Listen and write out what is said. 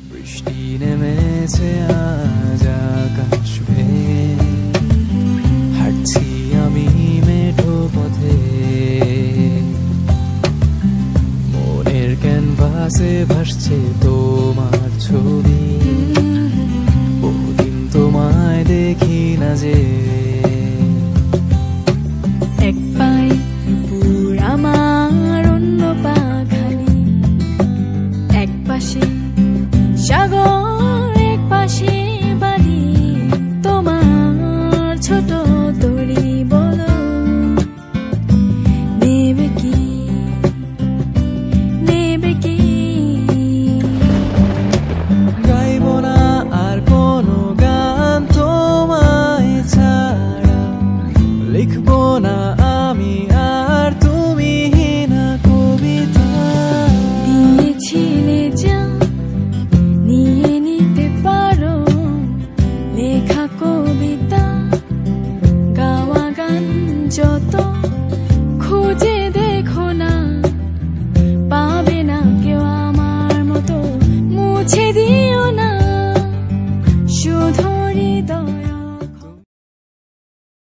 বৃষ্টি নেমেছে আজ আকাশ ভেঙে, হাঁটছি আমি মেঠো পথে, মনের ক্যানভাসে ভাসছে তোমার ছবি, বহুদিন তোমায় দেখি না যে। এক পায়ে পুর আমার, অন্য পা খালি, এক পাশে সাগর